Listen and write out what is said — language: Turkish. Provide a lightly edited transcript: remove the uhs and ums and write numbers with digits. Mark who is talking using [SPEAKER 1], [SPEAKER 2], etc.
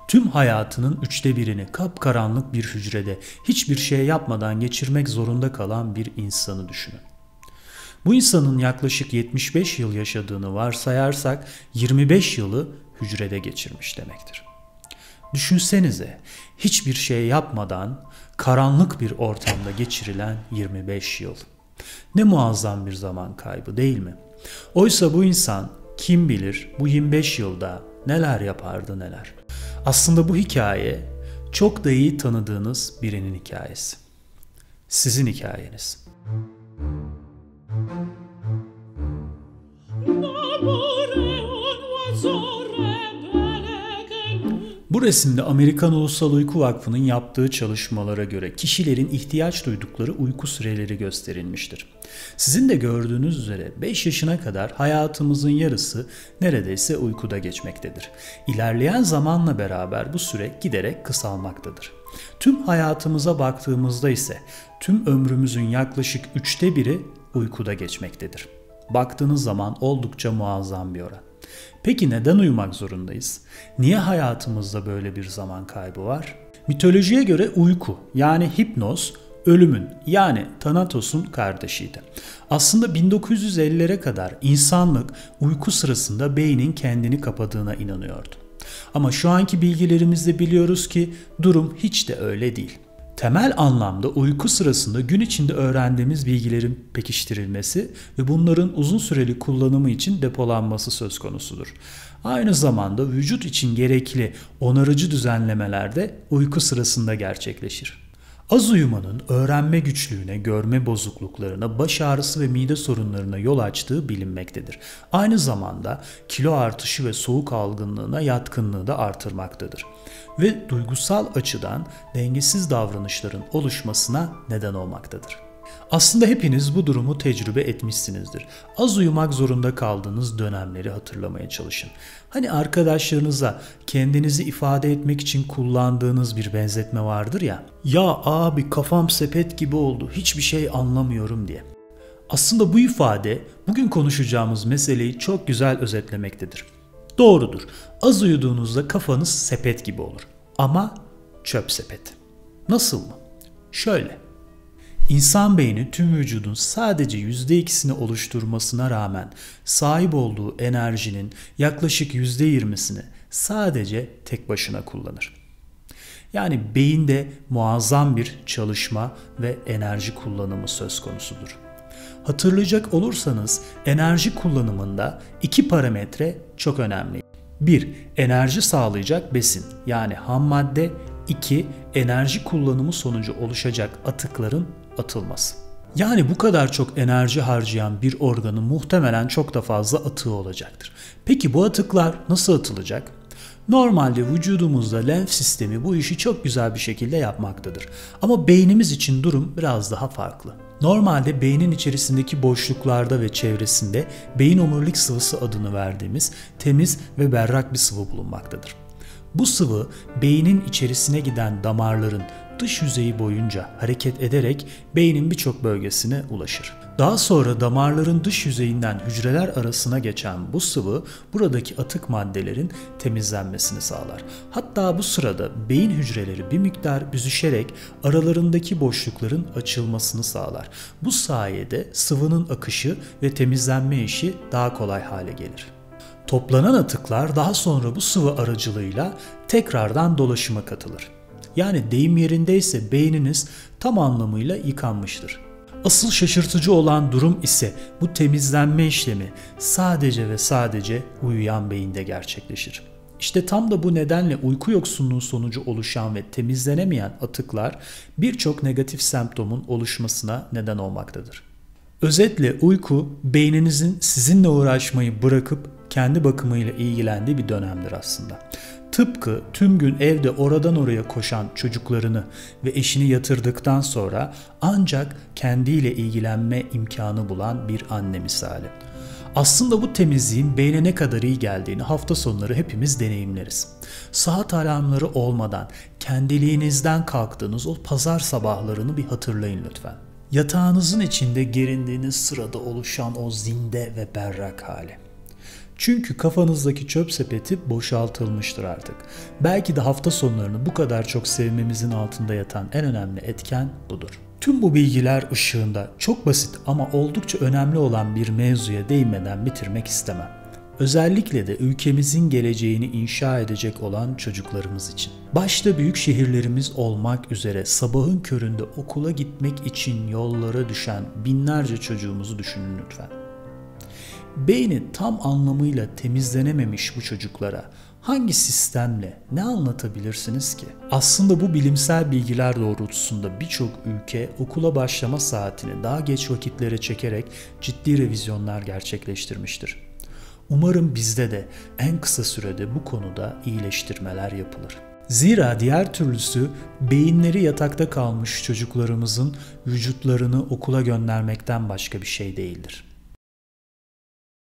[SPEAKER 1] Tüm hayatının 1/3'ünü kapkaranlık bir hücrede hiçbir şey yapmadan geçirmek zorunda kalan bir insanı düşünün. Bu insanın yaklaşık 75 yıl yaşadığını varsayarsak 25 yılı hücrede geçirmiş demektir. Düşünsenize, hiçbir şey yapmadan karanlık bir ortamda geçirilen 25 yıl. Ne muazzam bir zaman kaybı, değil mi? Oysa bu insan kim bilir bu 25 yılda neler yapardı neler. Aslında bu hikaye çok da iyi tanıdığınız birinin hikayesi. Sizin hikayeniz. Bu resimde Amerikan Ulusal Uyku Vakfı'nın yaptığı çalışmalara göre kişilerin ihtiyaç duydukları uyku süreleri gösterilmiştir. Sizin de gördüğünüz üzere 5 yaşına kadar hayatımızın yarısı neredeyse uykuda geçmektedir. İlerleyen zamanla beraber bu süre giderek kısalmaktadır. Tüm hayatımıza baktığımızda ise tüm ömrümüzün yaklaşık 1/3'ü uykuda geçmektedir. Baktığınız zaman oldukça muazzam bir oran. Peki neden uyumak zorundayız? Niye hayatımızda böyle bir zaman kaybı var? Mitolojiye göre uyku yani hipnoz ölümün yani Thanatos'un kardeşiydi. Aslında 1950'lere kadar insanlık uyku sırasında beynin kendini kapadığına inanıyordu. Ama şu anki bilgilerimizde biliyoruz ki durum hiç de öyle değil. Temel anlamda uyku sırasında gün içinde öğrendiğimiz bilgilerin pekiştirilmesi ve bunların uzun süreli kullanımı için depolanması söz konusudur. Aynı zamanda vücut için gerekli onarıcı düzenlemeler de uyku sırasında gerçekleşir. Az uyumanın öğrenme güçlüğüne, görme bozukluklarına, baş ağrısı ve mide sorunlarına yol açtığı bilinmektedir. Aynı zamanda kilo artışı ve soğuk algınlığına yatkınlığı da artırmaktadır. Ve duygusal açıdan dengesiz davranışların oluşmasına neden olmaktadır. Aslında hepiniz bu durumu tecrübe etmişsinizdir. Az uyumak zorunda kaldığınız dönemleri hatırlamaya çalışın. Hani arkadaşlarınıza kendinizi ifade etmek için kullandığınız bir benzetme vardır ya. Ya abi kafam sepet gibi oldu, hiçbir şey anlamıyorum diye. Aslında bu ifade bugün konuşacağımız meseleyi çok güzel özetlemektedir. Doğrudur. Az uyuduğunuzda kafanız sepet gibi olur. Ama çöp sepeti. Nasıl mı? Şöyle. İnsan beyni tüm vücudun sadece %2'sini oluşturmasına rağmen sahip olduğu enerjinin yaklaşık %20'sini sadece tek başına kullanır. Yani beyinde muazzam bir çalışma ve enerji kullanımı söz konusudur. Hatırlayacak olursanız enerji kullanımında 2 parametre çok önemli. 1. Enerji sağlayacak besin yani ham madde. 2. Enerji kullanımı sonucu oluşacak atıkların atılması. Yani bu kadar çok enerji harcayan bir organın muhtemelen çok da fazla atığı olacaktır. Peki bu atıklar nasıl atılacak? Normalde vücudumuzda lenf sistemi bu işi çok güzel bir şekilde yapmaktadır. Ama beynimiz için durum biraz daha farklı. Normalde beynin içerisindeki boşluklarda ve çevresinde beyin omurilik sıvısı adını verdiğimiz temiz ve berrak bir sıvı bulunmaktadır. Bu sıvı beynin içerisine giden damarların dış yüzeyi boyunca hareket ederek beynin birçok bölgesine ulaşır. Daha sonra damarların dış yüzeyinden hücreler arasına geçen bu sıvı buradaki atık maddelerin temizlenmesini sağlar. Hatta bu sırada beyin hücreleri bir miktar büzüşerek aralarındaki boşlukların açılmasını sağlar. Bu sayede sıvının akışı ve temizlenme işi daha kolay hale gelir. Toplanan atıklar daha sonra bu sıvı aracılığıyla tekrardan dolaşıma katılır. Yani deyim yerindeyse beyniniz tam anlamıyla yıkanmıştır. Asıl şaşırtıcı olan durum ise bu temizlenme işlemi sadece ve sadece uyuyan beyinde gerçekleşir. İşte tam da bu nedenle uyku yoksunluğu sonucu oluşan ve temizlenemeyen atıklar birçok negatif semptomun oluşmasına neden olmaktadır. Özetle uyku beyninizin sizinle uğraşmayı bırakıp kendi bakımıyla ilgilendiği bir dönemdir aslında. Tıpkı tüm gün evde oradan oraya koşan çocuklarını ve eşini yatırdıktan sonra ancak kendiyle ilgilenme imkanı bulan bir anne misali. Aslında bu temizliğin beyne ne kadar iyi geldiğini hafta sonları hepimiz deneyimleriz. Saat alarmları olmadan kendiliğinizden kalktığınız o pazar sabahlarını bir hatırlayın lütfen. Yatağınızın içinde gerindiğiniz sırada oluşan o zinde ve berrak hali. Çünkü kafanızdaki çöp sepeti boşaltılmıştır artık. Belki de hafta sonlarını bu kadar çok sevmemizin altında yatan en önemli etken budur. Tüm bu bilgiler ışığında çok basit ama oldukça önemli olan bir mevzuya değinmeden bitirmek istemem. Özellikle de ülkemizin geleceğini inşa edecek olan çocuklarımız için. Başta büyük şehirlerimiz olmak üzere sabahın köründe okula gitmek için yollara düşen binlerce çocuğumuzu düşünün lütfen. Beyni tam anlamıyla temizlenememiş bu çocuklara hangi sistemle ne anlatabilirsiniz ki? Aslında bu bilimsel bilgiler doğrultusunda birçok ülke okula başlama saatini daha geç vakitlere çekerek ciddi revizyonlar gerçekleştirmiştir. Umarım bizde de en kısa sürede bu konuda iyileştirmeler yapılır. Zira diğer türlüsü beyinleri yatakta kalmış çocuklarımızın vücutlarını okula göndermekten başka bir şey değildir.